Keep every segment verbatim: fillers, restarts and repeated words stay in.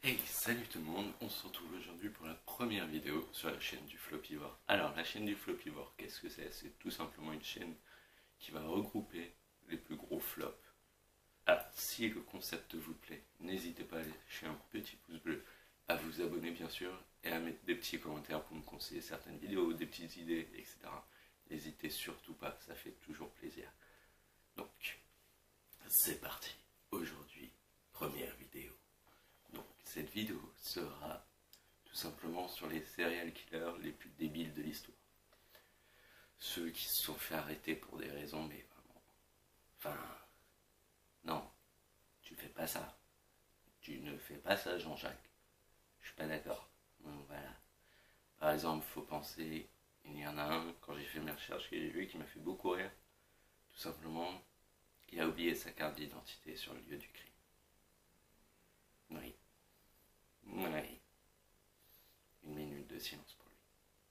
Hey, salut tout le monde, on se retrouve aujourd'hui pour la première vidéo sur la chaîne du Flopivore. Alors, la chaîne du Flopivore, qu'est-ce que c'est? C'est tout simplement une chaîne qui va regrouper les plus gros flops. Alors, si le concept vous plaît, n'hésitez pas à lâcher un petit pouce bleu, à vous abonner bien sûr, et à mettre des petits commentaires pour me conseiller certaines vidéos, des petites idées, et cetera. N'hésitez surtout pas, ça fait toujours plaisir. Donc, c'est parti. Aujourd'hui, première vidéo. Donc, cette vidéo sera tout simplement sur les serial killers les plus débiles de l'histoire. Ceux qui se sont fait arrêter pour des raisons, mais vraiment... Enfin... Non, tu fais pas ça. Tu ne fais pas ça, Jean-Jacques. Je suis pas d'accord. Donc voilà. Par exemple, faut penser... Il y en a un, quand j'ai fait mes recherches, que j'ai vu qui m'a fait beaucoup rire. Tout simplement, il a oublié sa carte d'identité sur le lieu du crime. Oui. Oui. Une minute de silence pour lui.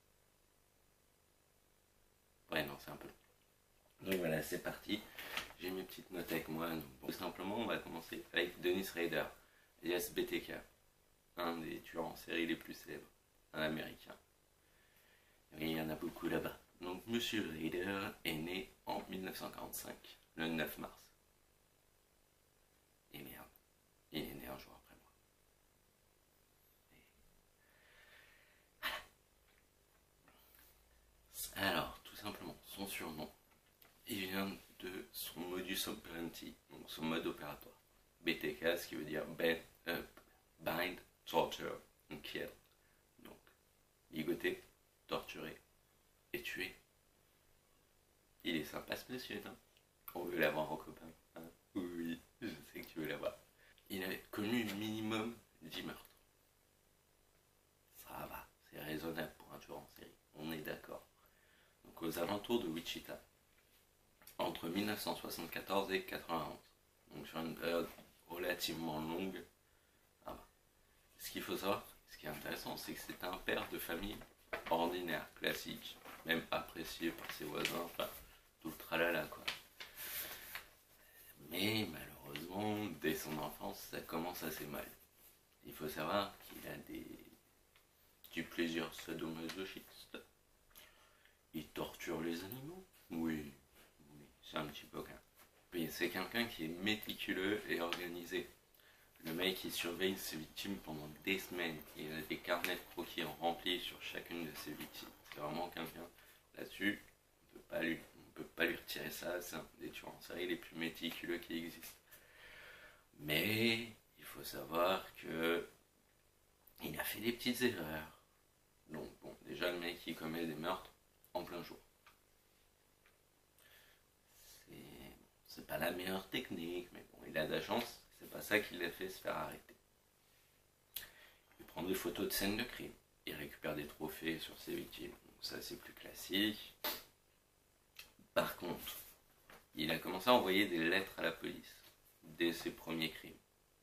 Ouais, non, c'est un peu long. Donc voilà, c'est parti. J'ai mes petites notes avec moi. Donc, bon, tout simplement, on va commencer avec Dennis Rader, alias B T K, un des tueurs en série les plus célèbres, un américain. Et il y en a beaucoup là-bas. Donc, Monsieur Rader est né en mille neuf cent quarante-cinq, le neuf mars. Et merde, il est né un jour après moi. Et... Alors, tout simplement, son surnom, il vient de son modus operandi, donc son mode opératoire. B T K, ce qui veut dire ben, euh, bind, torture, and kill. Donc, ligoter, torturer et tuer. Il est sympa ce monsieur, hein? On veut l'avoir en copain. Hein? Oui, je sais que tu veux l'avoir. Il a commis minimum dix meurtres. Ça va, c'est raisonnable pour un tueur en série. On est d'accord. Donc aux alentours de Wichita, entre mille neuf cent soixante-quatorze et quatre-vingt-onze. Donc sur une période relativement longue. Ah bah. Ce qu'il faut savoir, ce qui est intéressant, c'est que c'est un père de famille ordinaire, classique, même apprécié par ses voisins, enfin, tout le tralala quoi. Mais malheureusement, dès son enfance, ça commence assez mal. Il faut savoir qu'il a des du plaisir sadomasochistes. Il torture les animaux. Oui, oui, c'est un petit coquin. Oui, c'est quelqu'un qui est méticuleux et organisé. Le mec qui surveille ses victimes pendant des semaines. Il a des carnets de croquis remplis sur chacune de ses victimes. C'est vraiment quelqu'un là-dessus. On peut pas lui, on peut pas lui retirer ça. C'est un des tueurs en série les plus méticuleux qui existent. Mais il faut savoir que il a fait des petites erreurs. Donc bon, déjà le mec qui commet des meurtres en plein jour. C'est pas la meilleure technique, mais bon, il a de la chance. C'est pas ça qui l'a fait se faire arrêter. Il prend des photos de scènes de crime. Il récupère des trophées sur ses victimes. Donc ça c'est plus classique. Par contre, il a commencé à envoyer des lettres à la police dès ses premiers crimes.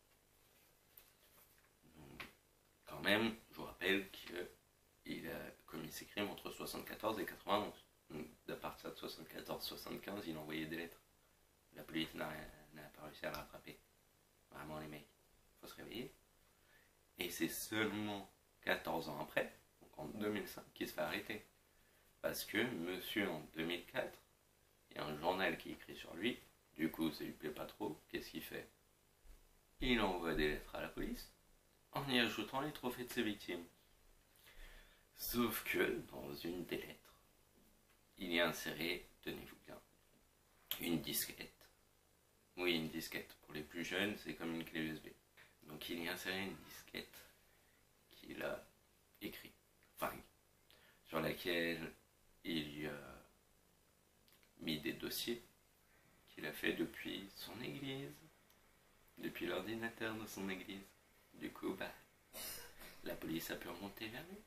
Donc, quand même, je vous rappelle qu'il a commis ses crimes entre soixante-quatorze et quatre-vingt-onze. Donc à partir de soixante-quatorze soixante-quinze, il envoyait des lettres. La police n'a pas réussi à le rattraper. Vraiment les mecs, faut se réveiller. Et c'est seulement quatorze ans après, donc en deux mille cinq, qu'il se fait arrêter. Parce que monsieur en deux mille quatre, il y a un journal qui écrit sur lui, du coup ça lui plaît pas trop, qu'est-ce qu'il fait? Il envoie des lettres à la police, en y ajoutant les trophées de ses victimes. Sauf que, dans une des lettres, il y a inséré, tenez-vous bien, une disquette. Oui, une disquette. Pour les plus jeunes, c'est comme une clé U S B. Donc il y a inséré une disquette qu'il a écrit, enfin, sur laquelle il y a mis des dossiers qu'il a fait depuis son église, depuis l'ordinateur de son église. Du coup, bah, la police a pu remonter vers lui.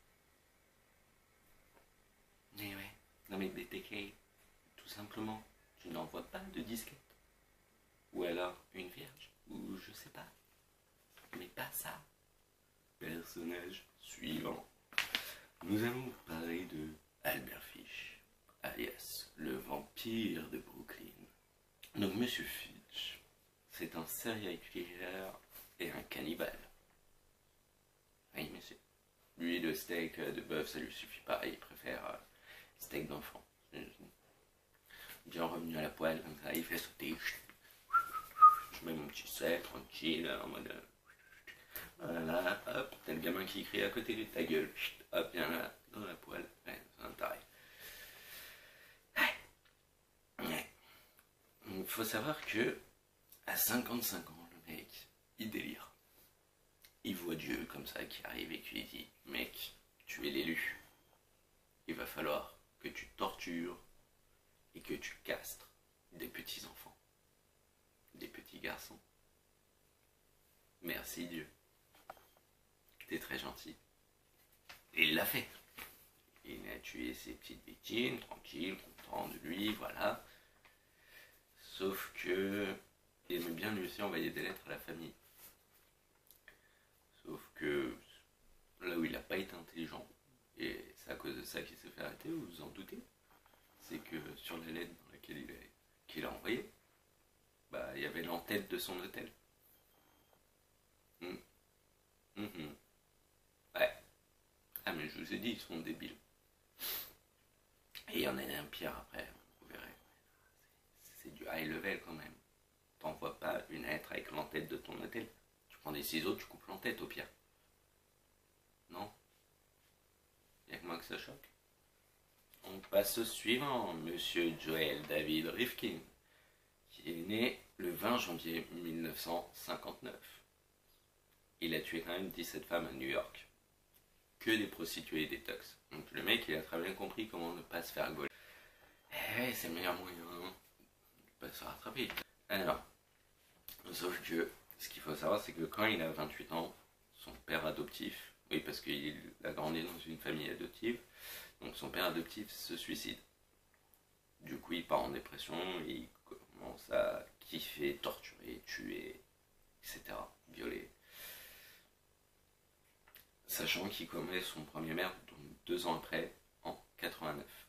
Mais ouais, non mais B T K, tout simplement, tu n'envoies pas de disquette. Ou alors une vierge, ou je sais pas. Mais pas ça. Personnage suivant. Nous allons parler de Albert Fish, alias le vampire de Brooklyn. Donc Monsieur Fish, c'est un serial killer et un cannibale. steak de bœuf, ça lui suffit pas, il préfère euh, steak d'enfant. Bien revenu à la poêle, comme ça, il fait sauter. Je mets mon petit sel, tranquille, en mode... Voilà, hop, t'as le gamin qui crie à côté de ta gueule. Hop, viens là, dans la poêle. Ouais, c'est un taré. Il faut savoir que à cinquante-cinq ans, le mec, il délire. Il voit Dieu comme ça qui arrive et qui lui dit: mec, tu es l'élu. Il va falloir que tu tortures et que tu castres des petits enfants, des petits garçons. Merci Dieu. T'es très gentil. Et il l'a fait. Il a tué ses petites victimes, tranquille, content de lui, voilà. Sauf que il aimait bien lui aussi envoyer des lettres à la famille. Sauf que là où il n'a pas été intelligent, et c'est à cause de ça qu'il s'est fait arrêter, vous vous en doutez, c'est que sur la lettre dans laquelle il a, qu'il a envoyée, bah, il y avait l'entête de son hôtel. Mmh. Mmh. Ouais. Ah mais je vous ai dit, ils sont débiles. Et il y en a un pire après, vous verrez. C'est du high level quand même. T'envoies pas une lettre avec l'entête de ton hôtel. Tu prends des ciseaux, tu coupes l'entête au pire. Non? Y'a que moi que ça choque. On passe au suivant, monsieur Joel David Rifkin, qui est né le vingt janvier mille neuf cent cinquante-neuf. Il a tué quand même dix-sept femmes à New York. Que des prostituées et des tox. Donc le mec, il a très bien compris comment ne pas se faire gauler. Eh, c'est le meilleur moyen hein, de pas se rattraper. Alors, sauf que ce qu'il faut savoir, c'est que quand il a vingt-huit ans, son père adoptif, oui parce qu'il a grandi dans une famille adoptive, donc son père adoptif se suicide. Du coup, il part en dépression, il commence à kiffer, torturer, tuer, et cetera. Violer. Sachant qu'il commet son premier meurtre donc deux ans après, en quatre-vingt-neuf.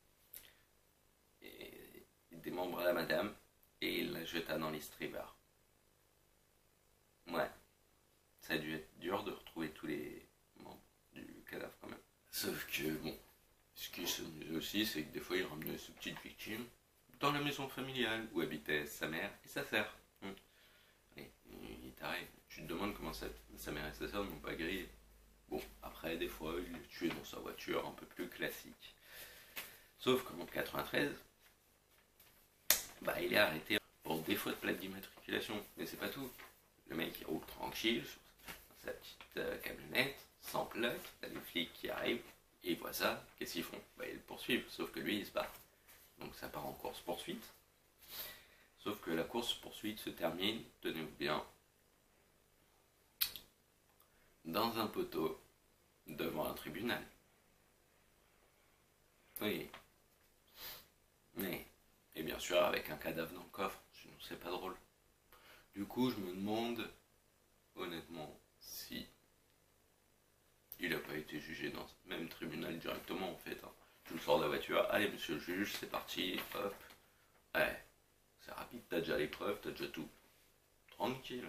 Et il démembra la madame et il la jeta dans les strippers. Ouais, ça a dû être dur de retrouver tous les membres du cadavre quand même. Sauf que bon, ce qui s'amusait aussi, c'est que des fois il ramenait ses petites victimes dans la maison familiale où habitaient sa mère et sa sœur. Hum. Et il t'arrive, tu te demandes comment ça, sa mère et sa sœur n'ont pas grillé. Bon, après, des fois, il est tué dans sa voiture, un peu plus classique. Sauf qu'en quatre-vingt-treize, bah, il est arrêté pour défaut de plaque d'immatriculation. Mais c'est pas tout. Le mec, il roule tranquille sur sa petite euh, camionnette, sans plaque, t'as des flics qui arrivent, et ils voient ça, qu'est-ce qu'ils font? Bah, ils le poursuivent, sauf que lui, il se barre. Donc ça part en course-poursuite. Sauf que la course-poursuite se termine, tenez-vous bien, dans un poteau, devant un tribunal. Oui. Oui. Et bien sûr avec un cadavre dans le coffre, sinon c'est pas drôle. Du coup, je me demande, honnêtement, si il n'a pas été jugé dans ce même tribunal directement en fait. Hein. Tu le sors de la voiture, allez monsieur le juge, c'est parti, hop. Ouais, c'est rapide, t'as déjà les preuves, t'as déjà tout. Tranquille.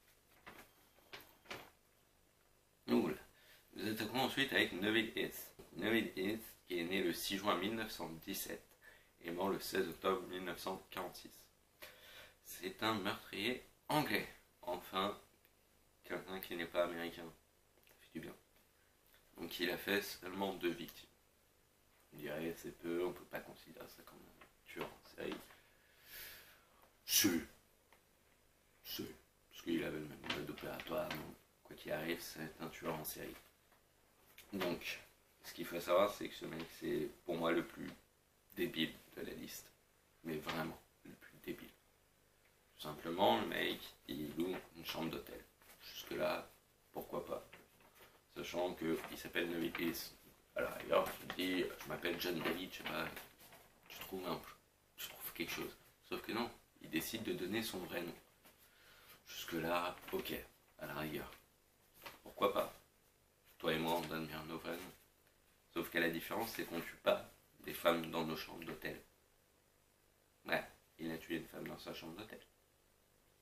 Oula. Nous attaquons ensuite avec Neville Heath. Neville Heath, qui est né le six juin mille neuf cent dix-sept et mort le seize octobre mille neuf cent quarante-six. C'est un meurtrier anglais. Enfin, quelqu'un qui n'est pas américain. Ça fait du bien. Donc il a fait seulement deux victimes. On dirait c'est peu, on ne peut pas considérer ça comme un tueur en série. C'est. C'est. Parce qu'il avait le même mode opératoire, donc quoi qu'il arrive, c'est un tueur en série. Donc, ce qu'il faut savoir, c'est que ce mec, c'est pour moi le plus débile de la liste. Mais vraiment, le plus débile. Tout simplement, le mec, il loue une chambre d'hôtel. Jusque-là, pourquoi pas. Sachant qu'il s'appelle Neville Heath. Alors, ailleurs, tu te dis, je m'appelle John David, je sais pas, tu trouves un, tu trouves quelque chose. Sauf que non, il décide de donner son vrai nom. Jusque-là, ok, à la rigueur. Pourquoi pas? Toi et moi, on donne bien nos vrais noms. Sauf qu'à la différence, c'est qu'on ne tue pas des femmes dans nos chambres d'hôtel. Ouais, il a tué une femme dans sa chambre d'hôtel.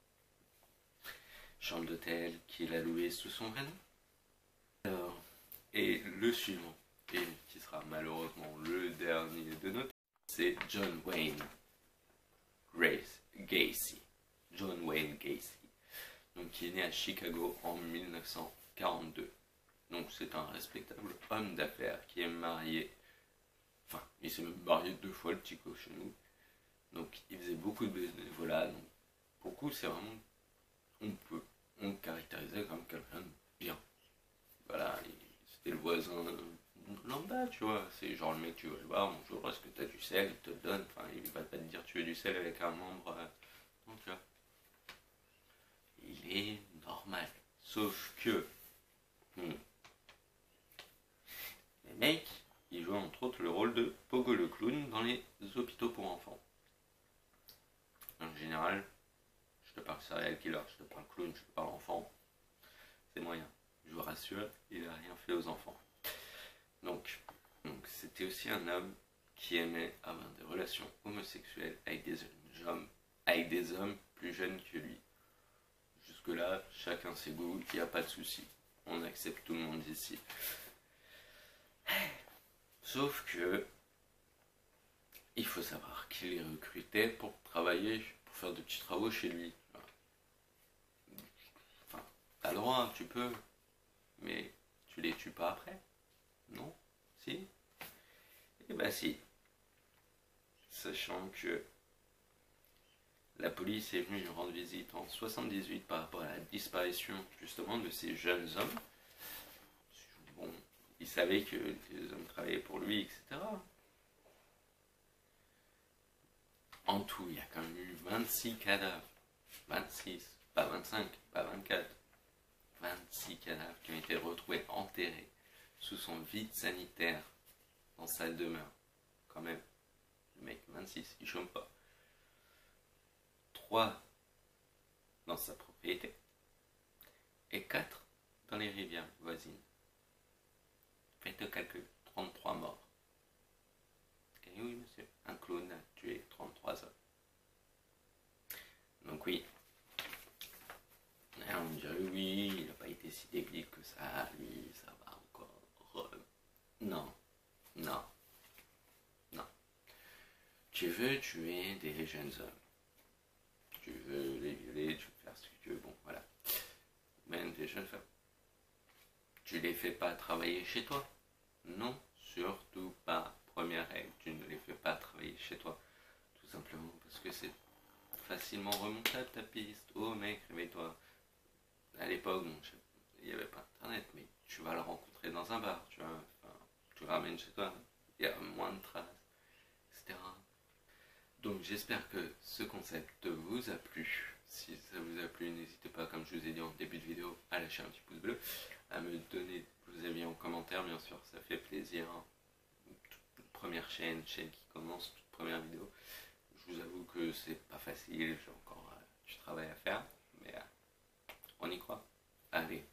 Chambre d'hôtel qu'il a louée sous son vrai nom. Alors, Et le suivant, et qui sera malheureusement le dernier de notre, c'est John Wayne Grace Gacy. John Wayne Gacy. Donc, qui est né à Chicago en mille neuf cent quarante-deux. Donc, c'est un respectable homme d'affaires qui est marié. Enfin, il s'est même marié deux fois, le petit cochonou. Donc, il faisait beaucoup de bénévolat. Donc, pour le coup, c'est vraiment. On peut. On le caractérisait comme quelqu'un de bien. Voilà, c'était le voisin lambda, tu vois. C'est genre le mec, tu vas le voir, bonjour, est-ce que t'as du sel, il te le donne. Enfin, il va pas te dire tu veux du sel avec un membre. Euh... Donc, là. Il est normal. Sauf que. Hmm, les mecs, ils jouent entre autres le rôle de Pogo le clown dans les hôpitaux pour enfants. En général, je te parle serial killer, je te parle clown, je te parle enfant. C'est moyen. Je vous rassure, il n'a rien fait aux enfants. Donc, donc c'était aussi un homme qui aimait avoir des relations homosexuelles avec des hommes, avec des hommes plus jeunes que lui. Jusque-là, chacun ses goûts, il n'y a pas de souci. On accepte tout le monde ici. Sauf que, il faut savoir qu'il les recrutait pour travailler, pour faire de petits travaux chez lui. Enfin, t'as le droit, tu peux, mais tu les tues pas après? Non? Si? Eh ben si. Sachant que la police est venue lui rendre visite en soixante-dix-huit par rapport à la disparition justement de ces jeunes hommes. Bon, il savait que les hommes travaillaient pour lui, et cetera. En tout, il y a quand même eu vingt-six cadavres. vingt-six, pas vingt-cinq, pas vingt-quatre. vingt-six cadavres qui ont été retrouvés enterrés sous son vide sanitaire dans sa demeure. Quand même, le mec, vingt-six, il chôme pas. trois dans sa propriété et quatre dans les rivières voisines. Faites le calcul, trente-trois morts. Et oui, monsieur, un clown a tué trente-trois hommes. Donc oui, et on me dirait oui, il n'a pas été si débile que ça, lui, ça va encore. Non, non, non. Tu veux tuer des jeunes hommes. Tu veux les violer, tu veux faire ce que tu veux, bon, voilà. Même des jeunes femmes. Tu les fais pas travailler chez toi? Non, surtout pas. Première règle, tu ne les fais pas travailler chez toi. Tout simplement parce que c'est facilement remontable ta piste. Oh mec, réveille-toi. À l'époque, bon, il n'y avait pas internet, mais tu vas le rencontrer dans un bar, tu vois. Enfin, tu le ramènes chez toi, il y a moins de traces, et cetera. Donc j'espère que ce concept vous a plu. Si ça vous a plu, n'hésitez pas, comme je vous ai dit en début de vidéo, à lâcher un petit pouce bleu, à me donner vos avis en commentaire, bien sûr, ça fait plaisir. Toute première chaîne, chaîne qui commence, toute première vidéo. Je vous avoue que c'est pas facile, j'ai encore euh, du travail à faire, mais euh, on y croit. Allez,